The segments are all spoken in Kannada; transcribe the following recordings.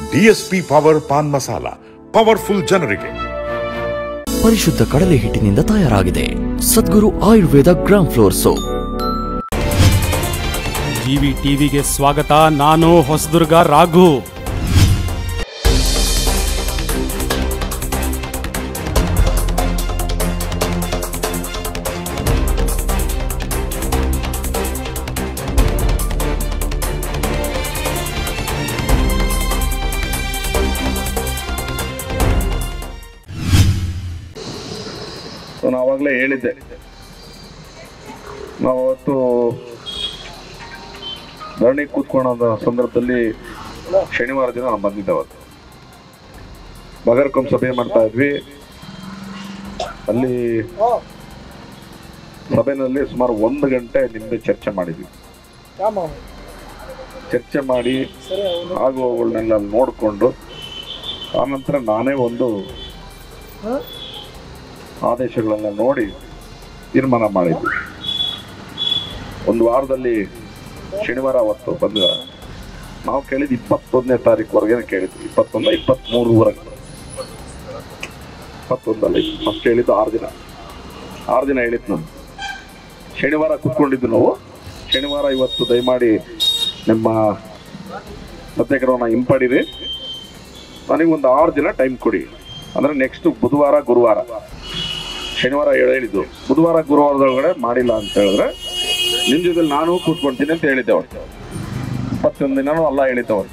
DSP power paan masala, powerful ಜನರಿಗೆ. ಪರಿಶುದ್ಧ ಕಡಲೆ ಹಿಟ್ಟಿನಿಂದ ತಯಾರಾಗಿದೆ Sadguru Ayurveda gram flour soap. GV ಟಿವಿಗೆ ಸ್ವಾಗತ. ನಾನು ಹೊಸದುರ್ಗ ರಾಘು. ನಾವಾಗಲೇ ಹೇಳಿದ್ದೆ, ನಾವು ಅವತ್ತು ಧರಣಿ ಕೂತ್ಕೊಳ್ಳೋ ಸಂದರ್ಭದಲ್ಲಿ ಶನಿವಾರ ದಿನ ನಾನು ಬಂದಿದ್ದೆ. ಅವತ್ತು ಬಗರ್ಕೊಂ ಸಭೆ ಮಾಡ್ತಾ ಇದ್ವಿ. ಅಲ್ಲಿ ಸಭೆಯಲ್ಲಿ ಸುಮಾರು 1 ಗಂಟೆ ನಿಂದೆ ಚರ್ಚೆ ಮಾಡಿದ್ವಿ. ಚರ್ಚೆ ಮಾಡಿ ಆಗುವಗಳನ್ನೆಲ್ಲ ನೋಡಿಕೊಂಡು ಆನಂತರ ನಾನೇ ಒಂದು ಆದೇಶಗಳನ್ನ ನೋಡಿ ತೀರ್ಮಾನ ಮಾಡಿದ್ವಿ. 1 ವಾರದಲ್ಲಿ ಶನಿವಾರ ಅವತ್ತು ಬಂದ ನಾವು ಕೇಳಿದ್ದು 21ನೇ ತಾರೀಕುವರೆಗೆ ಕೇಳಿದ್ವಿ. 21, 23ವರೆಗೆ. 21 ಫಸ್ಟ್ ಹೇಳಿದ್ದು 6 ದಿನ ಹೇಳಿದ್ದು ನಾನು. ಶನಿವಾರ ಕೂತ್ಕೊಂಡಿದ್ದು ನಾವು. ಶನಿವಾರ ಇವತ್ತು ದಯಮಾಡಿ ನಿಮ್ಮ ಸತ್ಯಾಗ್ರಹವನ್ನು ಹಿಂಪಡೀರಿ, ನನಗೊಂದು 6 ದಿನ ಟೈಮ್ ಕೊಡಿ. ಅಂದರೆ ನೆಕ್ಸ್ಟ್ ಬುಧವಾರ ಗುರುವಾರ. ಶನಿವಾರ ಹೇಳಿದ್ದು ಬುಧವಾರ ಗುರುವಾರದೊಳಗಡೆ ಮಾಡಿಲ್ಲ ಅಂತ ಹೇಳಿದ್ರೆ ನಿನ್ನ ಜೊತೆಲಿ ನಾನು ಕೂತ್ಕೊಳ್ತೀನಿ ಅಂತ ಹೇಳಿದ್ದೆ. ಅವ್ರು 21 ದಿನನೂ ಅಲ್ಲ ಹೇಳಿದ್ದೆ. ಅವ್ರು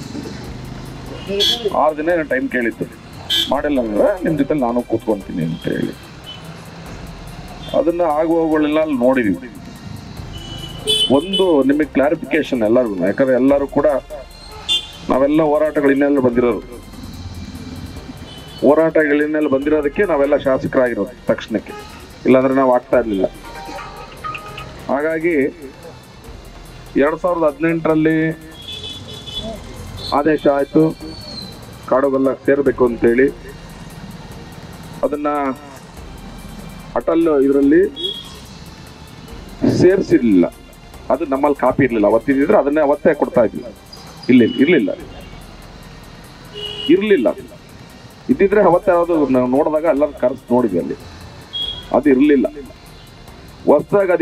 6 ದಿನ ಟೈಮ್ ಕೇಳಿದ್ದು. ಮಾಡಿಲ್ಲ ಅಂದ್ರೆ ನಿಮ್ಮ ಜೊತೆಲಿ ನಾನು ಕೂತ್ಕೊಳ್ತೀನಿ ಅಂತ ಹೇಳಿ ಅದನ್ನ ಆಗುವಗಳೆಲ್ಲ ಅಲ್ಲಿ ನೋಡಿದೀವಿ. ಒಂದು ನಿಮಗೆ ಕ್ಲಾರಿಫಿಕೇಶನ್ ಎಲ್ಲರಿಗೂ, ಯಾಕಂದ್ರೆ ಎಲ್ಲರೂ ಕೂಡ ನಾವೆಲ್ಲ ಹೋರಾಟಗಳು ಇನ್ನೆಲ್ಲ ಬಂದಿರೋರು. ಹೋರಾಟಗಳಿಂದೆಲ್ಲ ಬಂದಿರೋದಕ್ಕೆ ನಾವೆಲ್ಲ ಶಾಸಕರಾಗಿರೋದು ತಕ್ಷಣಕ್ಕೆ, ಇಲ್ಲಾಂದ್ರೆ ನಾವು ಆಗ್ತಾ ಇರಲಿಲ್ಲ. ಹಾಗಾಗಿ 2018ರಲ್ಲಿ ಆದೇಶ ಆಯಿತು ಕಾಡುಗಲ್ಲ ಸೇರಬೇಕು ಅಂತೇಳಿ. ಅದನ್ನ ಅಟಲ್ ಇದರಲ್ಲಿ ಸೇರಿಸಿರ್ಲಿಲ್ಲ. ಅದು ನಮ್ಮಲ್ಲಿ ಕಾಪಿ ಇರಲಿಲ್ಲ. ಅವತ್ತಿದ್ರೆ ಅದನ್ನೇ ಅವತ್ತೇ ಕೊಡ್ತಾ ಇರಲಿಲ್ಲ. ಇರಲಿಲ್ಲ. ಇದ್ದಿದ್ರೆ ಅವತ್ತು ಯಾವುದು ನಾವು ನೋಡಿದಾಗ ಎಲ್ಲರೂ ಕರೆಸಿ ನೋಡಿದ್ವಿ. ಅಲ್ಲಿ ಅದು ಇರಲಿಲ್ಲ. ಹೊಸದಾಗಿ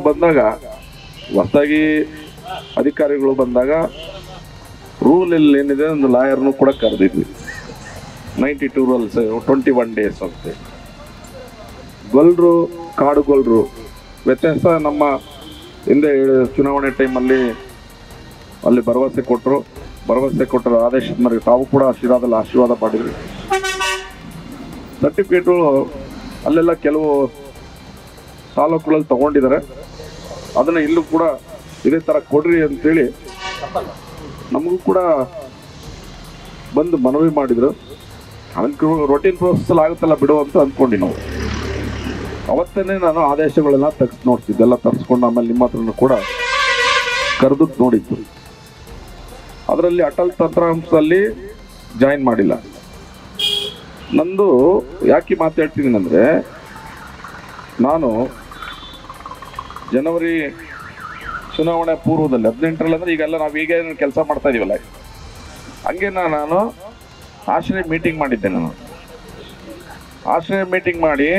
ಅಧಿಕಾರಿಗಳು ಬಂದಾಗ ರೂಲ್ ಏನಿದೆ ಒಂದು ಲಾಯರ್ನು ಕೂಡ ಕರೆದಿದ್ವಿ. 92 ರೂಲ್ಸ್ 21 ಡೇಸ್ ಅಂತ. ಗೊಲ್ರು ಕಾಡುಗೊಲ್ರು ವ್ಯತ್ಯಾಸ. ನಮ್ಮ ಹಿಂದೆ ಚುನಾವಣೆ ಟೈಮಲ್ಲಿ ಅಲ್ಲಿ ಭರವಸೆ ಕೊಟ್ಟರು ಆದೇಶದ ಮೇಲೆ ತಾವು ಕೂಡ ಆಶೀರ್ವಾದ ಮಾಡಿದ್ವಿ. ಸರ್ಟಿಫಿಕೇಟ್ಗಳು ಅಲ್ಲೆಲ್ಲ ಕೆಲವು ತಾಲೂಕುಗಳಲ್ಲಿ ತಗೊಂಡಿದ್ದಾರೆ. ಅದನ್ನ ಇಲ್ಲೂ ಕೂಡ ಇದೇ ತರ ಕೊಡ್ರಿ ಅಂತೇಳಿ ನಮಗೂ ಕೂಡ ಬಂದು ಮನವಿ ಮಾಡಿದ್ರು. ಅದಕ್ಕೆ ರೊಟೀನ್ ಪ್ರೋಸೆಸ್ ಆಗುತ್ತಲ್ಲ ಬಿಡು ಅಂತ ಅಂದ್ಕೊಂಡು ನಾವು ಅವತ್ತೇನೆ ನಾನು ಆದೇಶಗಳೆಲ್ಲ ತೆಗೆದು ನೋಡ್ತಿದ್ದೆ. ಎಲ್ಲ ತರಿಸ್ಕೊಂಡು ಆಮೇಲೆ ನಿಮ್ಮ ಹತ್ರನೂ ಕೂಡ ಕರೆದು ನೋಡಿದ್ದು. ಅದರಲ್ಲಿ ಅಟಲ್ ತಂತ್ರಾಂಶದಲ್ಲಿ ಜಾಯಿನ್ ಮಾಡಿಲ್ಲ. ನಂದು ಯಾಕೆ ಮಾತಾಡ್ತಿದ್ದೀನಿ ಅಂದರೆ, ನಾನು ಜನವರಿ ಚುನಾವಣೆ ಪೂರ್ವದಲ್ಲಿ 18ರಲ್ಲಿ ಅಂದರೆ ಈಗೆಲ್ಲ ನಾವು ಈಗ ಕೆಲಸ ಮಾಡ್ತಾ ಇದೀವಲ್ಲ, ಹಂಗೆ ನಾನು ಆಶ್ರಯ ಮೀಟಿಂಗ್ ಮಾಡಿದ್ದೆ. ನಾನು ಆಶ್ರಯ ಮೀಟಿಂಗ್ ಮಾಡಿ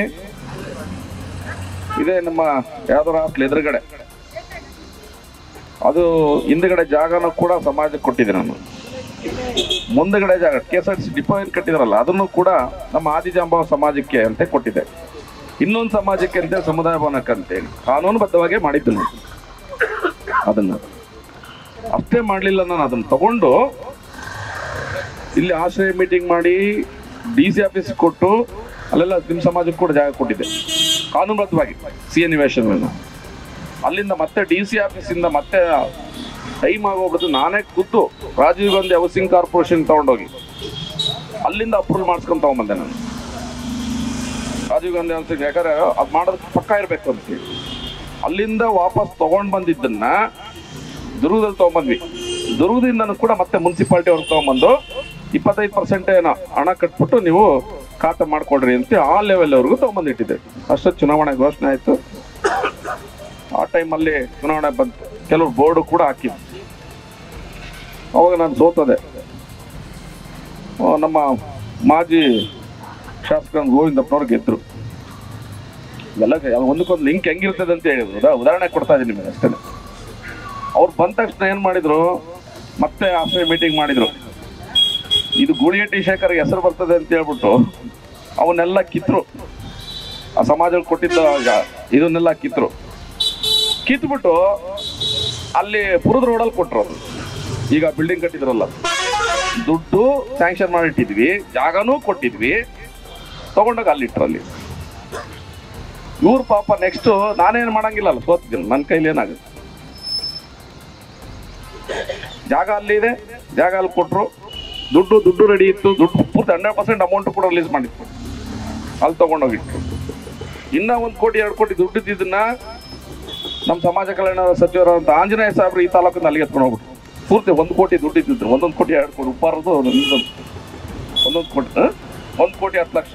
ಇದೇ ನಮ್ಮ ಯಾವ್ದಾರ ಹಾಸ್ಟೆಲ್ ಎದುರುಗಡೆ, ಅದು ಹಿಂದುಗಡೆ ಜಾಗನೂ ಕೂಡ ಸಮಾಜಕ್ಕೆ ಕೊಟ್ಟಿದ್ದೆ. ನಾನು ಮುಂದಗಡೆ ಜಾಗ KSRTC ಡಿಪೋ ಏನು ಕಟ್ಟಿದ್ರಲ್ಲ ಅದನ್ನು ಕೂಡ ನಮ್ಮ ಆದಿಜಾಂಬವ ಸಮಾಜಕ್ಕೆ ಅಂತ ಕೊಟ್ಟಿದ್ದೆ. ಇನ್ನೊಂದು ಸಮಾಜಕ್ಕೆ ಅಂತ ಸಮುದಾಯ ಭವನಕ್ಕೆ ಅಂತೇಳಿ ಕಾನೂನುಬದ್ಧವಾಗೇ ಮಾಡಿದ್ದು. ನಾನು ಅದನ್ನು ಅಷ್ಟೇ ಮಾಡಲಿಲ್ಲ. ನಾನು ಅದನ್ನು ತಗೊಂಡು ಇಲ್ಲಿ ಆಶ್ರಯ ಮೀಟಿಂಗ್ ಮಾಡಿ DC ಆಫೀಸ್ ಕೊಟ್ಟು ಅಲ್ಲೆಲ್ಲ ನಿಮ್ಮ ಸಮಾಜಕ್ಕೆ ಕೂಡ ಜಾಗ ಕೊಟ್ಟಿದ್ದೆ ಕಾನೂನುಬದ್ಧವಾಗಿ. CA ನಿವೇಶನ ಅಲ್ಲಿಂದ ಮತ್ತೆ DC ಆಫೀಸಿಂದ ಮತ್ತೆ ಟೈಮ್ ಆಗೋಗ್ಬಿಟ್ಟು ನಾನೇ ಖುದ್ದು ರಾಜೀವ್ ಗಾಂಧಿ ಹೌಸಿಂಗ್ ಕಾರ್ಪೊರೇಷನ್ ತಗೊಂಡೋಗಿ ಅಲ್ಲಿಂದ ಅಪ್ರೂವಲ್ ಮಾಡಿಸ್ಕೊಂಡು ತಗೊಂಡ್ಬಂದೆ. ನಾನು ರಾಜೀವ್ ಗಾಂಧಿ ಹೌಸಿಂಗ್, ಯಾಕಂದ್ರೆ ಅದು ಮಾಡೋದಕ್ಕೆ ಪಕ್ಕ ಇರಬೇಕು ಅಂತೇಳಿ ಅಲ್ಲಿಂದ ವಾಪಸ್ ತಗೊಂಡು ಬಂದಿದ್ದನ್ನ ದುರ್ಗದಲ್ಲಿ ತಗೊಂಡ್ಬಂದ್ವಿ. ದುರ್ಗದಿಂದ ಕೂಡ ಮತ್ತೆ ಮುನ್ಸಿಪಾಲಿಟಿ ಅವ್ರಿಗೆ ತಗೊಂಡ್ಬಂದು 25% ಏನೋ ಹಣ ಕಟ್ಬಿಟ್ಟು ನೀವು ಖಾತೆ ಮಾಡ್ಕೊಡ್ರಿ ಅಂತ ಆ ಲೆವೆಲ್ ಅವ್ರಿಗೂ ತಗೊಂಡ್ಬಂದಿಟ್ಟಿದ್ದೆ. ಅಷ್ಟು ಚುನಾವಣೆ ಘೋಷಣೆ ಆಯಿತು. ಆ ಟೈಮಲ್ಲಿ ಚುನಾವಣೆ ಬಂತು. ಕೆಲವು ಬೋರ್ಡು ಕೂಡ ಹಾಕಿದ್ರು. ಅವಾಗ ನಾನು ಸೋತದೆ. ನಮ್ಮ ಮಾಜಿ ಶಾಸಕ ಗೋವಿಂದಪ್ಪನವ್ರು ಗೆದ್ದರು. ಎಲ್ಲ ಒಂದಕ್ಕೊಂದು ಲಿಂಕ್ ಹೆಂಗಿರ್ತದೆ ಅಂತ ಹೇಳಿದ್ರು, ಉದಾಹರಣೆ ಕೊಡ್ತಾ ಇದ್ದೀನಿ ನಿಮಗೆ ಅಷ್ಟೇ. ಅವ್ರು ಬಂದ ತಕ್ಷಣ ಏನು ಮಾಡಿದ್ರು, ಮತ್ತೆ ಆಶ್ರಯ ಮೀಟಿಂಗ್ ಮಾಡಿದ್ರು. ಇದು ಗೂಳಿಹಟ್ಟಿ ಶೇಖರ್ಗೆ ಹೆಸರು ಬರ್ತದೆ ಅಂತ ಹೇಳ್ಬಿಟ್ಟು ಅವನ್ನೆಲ್ಲ ಕಿತ್ತರು. ಆ ಸಮಾಜಕ್ಕೆ ಕೊಟ್ಟಿದ್ದ ಇದನ್ನೆಲ್ಲ ಕಿತ್ಬಿಟ್ಟು ಅಲ್ಲಿ ಪುರದ ರೋಡಲ್ಲಿ ಕೊಟ್ಟರು. ಈಗ ಬಿಲ್ಡಿಂಗ್ ಕಟ್ಟಿದ್ರಲ್ಲ, ದುಡ್ಡು ಸ್ಯಾಂಕ್ಷನ್ ಮಾಡಿಟ್ಟಿದ್ವಿ, ಜಾಗನೂ ಕೊಟ್ಟಿದ್ವಿ, ತಗೊಂಡೋಗಿ ಅಲ್ಲಿಟ್ರು. ಅಲ್ಲಿ ಇವ್ರು ಪಾಪ ನೆಕ್ಸ್ಟ್ ನಾನೇನು ಮಾಡಂಗಿಲ್ಲ, ಅಲ್ಲ ಸೋತಿದ್ದೀನಿ, ನನ್ನ ಕೈಲಿ ಏನಾಗುತ್ತೆ. ಜಾಗ ಅಲ್ಲಿ ಇದೆ, ಜಾಗ ಅಲ್ಲಿ ಕೊಟ್ಟರು, ದುಡ್ಡು ರೆಡಿ ಇತ್ತು, ದುಡ್ಡು ಪೂರ್ತಿ 100% ಅಮೌಂಟ್ ಕೂಡ ರಿಲೀಸ್ ಮಾಡಿತ್ತು, ಅಲ್ಲಿ ತಗೊಂಡೋಗಿಟ್ರು. ಇನ್ನೂ 1 ಕೋಟಿ 2 ಕೋಟಿ ದುಡ್ಡಿದ್ದನ್ನ ನಮ್ಮ ಸಮಾಜ ಕಲ್ಯಾಣ ಸಚಿವರಾದಂಥ ಆಂಜನೇಯ ಸಾಹೇಬ್ರು ಈ ತಾಲೂಕಿನ ಅಲ್ಲಿಗೆ ಎತ್ಕೊಂಡು ಹೋಗ್ಬಿಟ್ರು. ಪೂರ್ತಿ 1 ಕೋಟಿ ದುಡ್ಡಿದ್ದು, 1 ಕೋಟಿ 2 ಕೋಟಿ ಉಪ್ಪಾರದು 1 ಕೋಟಿ 1 ಕೋಟಿ 10 ಲಕ್ಷ.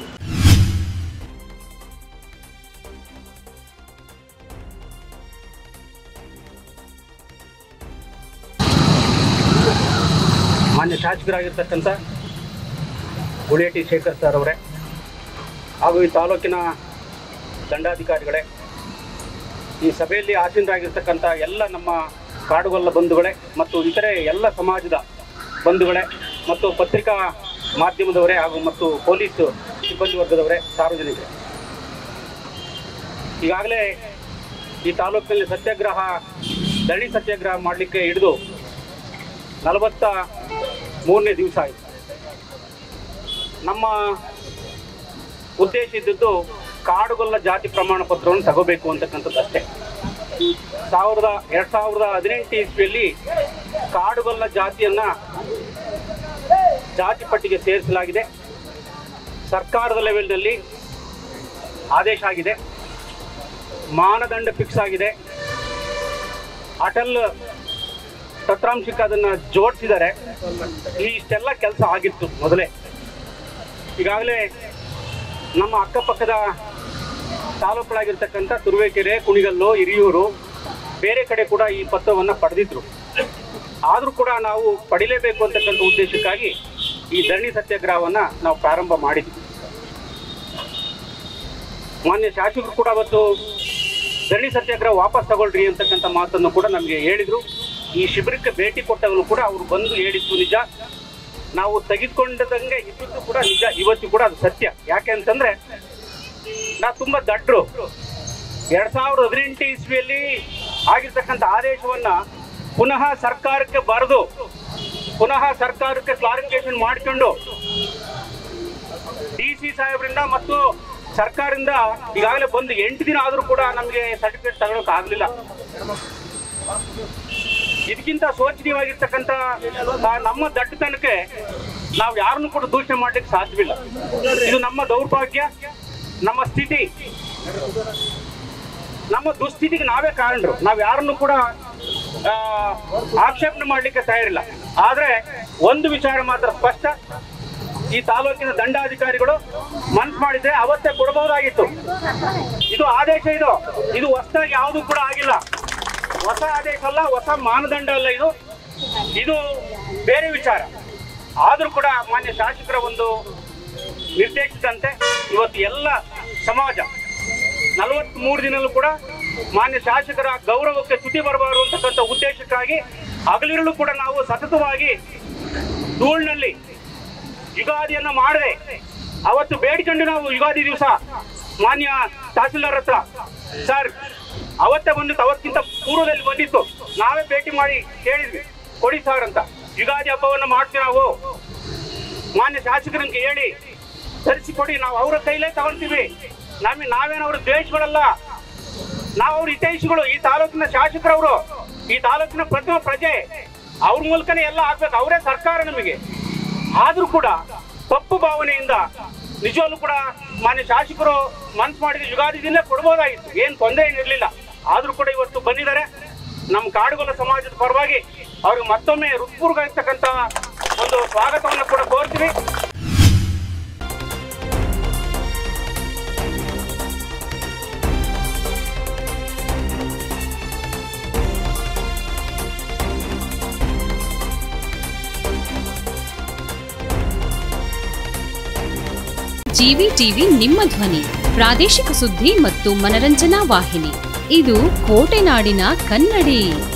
ಮಾನ್ಯ ಶಾಸಕರಾಗಿರ್ತಕ್ಕಂಥ ಗೂಳಿಹಟ್ಟಿ ಶೇಖರ್ ಸರ್ ಅವರೇ ಹಾಗೂ ಈ ತಾಲೂಕಿನ ದಂಡಾಧಿಕಾರಿಗಳೇ, ಈ ಸಭೆಯಲ್ಲಿ ಆಸೀನರಾಗಿರ್ತಕ್ಕಂಥ ಎಲ್ಲ ನಮ್ಮ ಕಾಡುಗೊಲ್ಲ ಬಂಧುಗಳೇ ಮತ್ತು ಇತರೆ ಎಲ್ಲ ಸಮಾಜದ ಬಂಧುಗಳೇ ಮತ್ತು ಪತ್ರಿಕಾ ಮಾಧ್ಯಮದವರೇ ಹಾಗೂ ಮತ್ತು ಪೊಲೀಸ್ ಸಿಬ್ಬಂದಿ ವರ್ಗದವರೇ, ಸಾರ್ವಜನಿಕರೇ, ಈಗಾಗಲೇ ಈ ತಾಲೂಕಿನಲ್ಲಿ ಸತ್ಯಾಗ್ರಹ, ಧರಣಿ ಸತ್ಯಾಗ್ರಹ ಮಾಡಲಿಕ್ಕೆ ಹಿಡಿದು 43ನೇ ದಿವಸ ಆಯಿತು. ನಮ್ಮ ಉದ್ದೇಶ ಇದ್ದದ್ದು ಕಾಡುಗೊಲ್ಲ ಜಾತಿ ಪ್ರಮಾಣ ಪತ್ರವನ್ನು ತಗೋಬೇಕು ಅಂತಕ್ಕಂಥದ್ದು ಅಷ್ಟೇ. 2018 ಇಸ್ವಿಯಲ್ಲಿ ಕಾಡುಗೊಲ್ಲ ಜಾತಿಯನ್ನು ಜಾತಿ ಪಟ್ಟಿಗೆ ಸೇರಿಸಲಾಗಿದೆ. ಸರ್ಕಾರದ ಲೆವೆಲ್ನಲ್ಲಿ ಆದೇಶ ಆಗಿದೆ, ಮಾನದಂಡ ಫಿಕ್ಸ್ ಆಗಿದೆ, ಅಟಲ್ ತತ್ರಾಂಶಕ್ಕೆ ಅದನ್ನು ಜೋಡಿಸಿದ್ದಾರೆ. ಇಷ್ಟೆಲ್ಲ ಕೆಲಸ ಆಗಿತ್ತು ಮೊದಲೇ. ಈಗಾಗಲೇ ನಮ್ಮ ಅಕ್ಕಪಕ್ಕದ ತಾಲೂಕುಗಳಾಗಿರ್ತಕ್ಕಂಥ ತುರುವೇಕೆರೆ, ಕುಣಿಗಲ್ಲು, ಹಿರಿಯೂರು, ಬೇರೆ ಕಡೆ ಕೂಡ ಈ ಪತ್ರವನ್ನು ಪಡೆದಿದ್ರು. ಆದರೂ ಕೂಡ ನಾವು ಪಡಿಲೇಬೇಕು ಅಂತಕ್ಕಂಥ ಉದ್ದೇಶಕ್ಕಾಗಿ ಈ ಧರಣಿ ಸತ್ಯಾಗ್ರಹವನ್ನು ನಾವು ಪ್ರಾರಂಭ ಮಾಡಿದ್ವಿ. ಮಾನ್ಯ ಶಾಸಕರು ಕೂಡ ಅವತ್ತು ಧರಣಿ ಸತ್ಯಾಗ್ರಹ ವಾಪಸ್ ತಗೊಳ್ರಿ ಅಂತಕ್ಕಂಥ ಮಾತನ್ನು ಕೂಡ ನಮಗೆ ಹೇಳಿದರು. ಈ ಶಿಬಿರಕ್ಕೆ ಭೇಟಿ ಕೊಟ್ಟಾಗಲೂ ಕೂಡ ಅವರು ಬಂದು ಹೇಳಿದ್ದು ನಿಜ, ನಾವು ತೆಗೆದುಕೊಂಡದಂಗೆ ಇದ್ದದ್ದು ಕೂಡ ನಿಜ, ಇವತ್ತು ಕೂಡ ಅದು ಸತ್ಯ. ಯಾಕೆ ಅಂತಂದರೆ ನಾವು ತುಂಬ ದಡ್ಡರು. 2018 ಇಸ್ವಿಯಲ್ಲಿ ಆಗಿರ್ತಕ್ಕಂಥ ಆದೇಶವನ್ನು ಪುನಃ ಸರ್ಕಾರಕ್ಕೆ ಬರೆದು ಪುನಃ ಸರ್ಕಾರಕ್ಕೆ ಕ್ಲಾರಿಫಿಕೇಶನ್ ಮಾಡಿಕೊಂಡು DC ಸಾಹೇಬರಿಂದ ಮತ್ತು ಸರ್ಕಾರದಿಂದ ಈಗಾಗಲೇ ಬಂದು 8 ದಿನ ಆದರೂ ಕೂಡ ನಮಗೆ ಸರ್ಟಿಫಿಕೇಟ್ ತಗೊಳ್ಳೋಕೆ ಆಗಲಿಲ್ಲ. ಇದಕ್ಕಿಂತ ಶೋಚನೀಯವಾಗಿರ್ತಕ್ಕಂಥ ನಮ್ಮ ದಟ್ಟತನಕ್ಕೆ ನಾವು ಯಾರನ್ನು ಕೂಡ ದೂಷಣೆ ಮಾಡಲಿಕ್ಕೆ ಸಾಧ್ಯವಿಲ್ಲ. ಇದು ನಮ್ಮ ದೌರ್ಭಾಗ್ಯ, ನಮ್ಮ ಸ್ಥಿತಿ, ನಮ್ಮ ದುಸ್ಥಿತಿಗೆ ನಾವೇ ಕಾರಣರು. ನಾವು ಯಾರನ್ನು ಕೂಡ ಆಕ್ಷೇಪಣೆ ಮಾಡಲಿಕ್ಕೆ ತಯಾರಿಲ್ಲ. ಆದರೆ ಒಂದು ವಿಚಾರ ಮಾತ್ರ ಸ್ಪಷ್ಟ, ಈ ತಾಲೂಕಿನ ದಂಡಾಧಿಕಾರಿಗಳು ಮನಸ್ಸು ಮಾಡಿದ್ರೆ ಅವತ್ತೇ ಕೊಡಬಹುದಾಗಿತ್ತು. ಇದು ಆದೇಶ, ಇದು ಹೊಸದಾಗಿ ಯಾವುದೂ ಕೂಡ ಆಗಿಲ್ಲ. ಹೊಸ ಆದೇಶ ಅಲ್ಲ, ಹೊಸ ಮಾನದಂಡ ಅಲ್ಲ, ಇದು ಬೇರೆ ವಿಚಾರ. ಆದರೂ ಕೂಡ ಮಾನ್ಯ ಶಾಸಕರ ಒಂದು ನಿರ್ದೇಶಿಸಿದಂತೆ ಇವತ್ತು ಎಲ್ಲ ಸಮಾಜ 43 ದಿನಲ್ಲೂ ಕೂಡ ಮಾನ್ಯ ಶಾಸಕರ ಗೌರವಕ್ಕೆ ಚ್ಯುತಿ ಬರಬಾರದು ಅಂತಕ್ಕಂಥ ಉದ್ದೇಶಕ್ಕಾಗಿ ಹಗಲಿರುಳು ಕೂಡ ನಾವು ಸತತವಾಗಿ ಧೂಳಿನಲ್ಲಿ ಯುಗಾದಿಯನ್ನು ಮಾಡದೆ ಅವತ್ತು ಬೇಡಿಕೊಂಡು ನಾವು ಯುಗಾದಿ ದಿವಸ ಮಾನ್ಯ ತಹಸೀಲ್ದಾರ್ ಹತ್ರ ಸರ್ ಅವತ್ತೇ ಬಂದಿತ್ತು, ಅವತ್ತಿಂತ ಪೂರ್ವದಲ್ಲಿ ಬಂದಿತ್ತು, ನಾವೇ ಭೇಟಿ ಮಾಡಿ ಕೇಳಿದ್ವಿ ಕೊಡಿ ಸರ್ ಅಂತ. ಯುಗಾದಿ ಹಬ್ಬವನ್ನು ಮಾಡ್ತೀವಿ ನಾವು, ಮಾನ್ಯ ಶಾಸಕರಿಗೆ ಹೇಳಿ ತರಿಸಿಕೊಡಿ, ನಾವು ಅವರ ಕೈಲೇ ತಗೊಳ್ತೀವಿ, ನಾವೇನು ಅವ್ರ ದ್ವೇಷಗಳಲ್ಲ, ನಾವು ಅವ್ರ ಹಿತೈಷಿಗಳು. ಈ ತಾಲೂಕಿನ ಶಾಸಕರವರು, ಈ ತಾಲೂಕಿನ ಪ್ರಥಮ ಪ್ರಜೆ, ಅವ್ರ ಮೂಲಕನೇ ಎಲ್ಲ ಆಗ್ಬೇಕು, ಅವರೇ ಸರ್ಕಾರ ನಮಗೆ. ಆದ್ರೂ ಕೂಡ ತಪ್ಪು ಭಾವನೆಯಿಂದ ನಿಜವಲ್ಲೂ ಕೂಡ ಮಾನ್ಯ ಶಾಸಕರು ಮನಸ್ಸು ಮಾಡಿದ ಯುಗಾದಿ ದಿನ ಕೊಡ್ಬೋದಾಗಿತ್ತು, ಏನು ತೊಂದರೆ ಏನಿರಲಿಲ್ಲ. ಆದ್ರೂ ಕೂಡ ಇವತ್ತು ಬಂದಿದ್ದಾರೆ. ನಮ್ಮ ಕಾಡುಗೊಲ್ಲ ಸಮಾಜದ ಪರವಾಗಿ ಅವ್ರಿಗೆ ಮತ್ತೊಮ್ಮೆ ಹೃತ್ಪೂರ್ವಕವಾಗಿರ್ತಕ್ಕಂಥ ಒಂದು ಸ್ವಾಗತವನ್ನು ಕೂಡ ಕೋರ್ತೀವಿ. ಜಿವಿ ಟಿವಿ ನಿಮ್ಮ ಧ್ವನಿ, ಪ್ರಾದೇಶಿಕ ಸುದ್ದಿ ಮತ್ತು ಮನರಂಜನಾ ವಾಹಿನಿ. ಇದು ಕೋಟೆನಾಡಿನ ಕನ್ನಡಿ.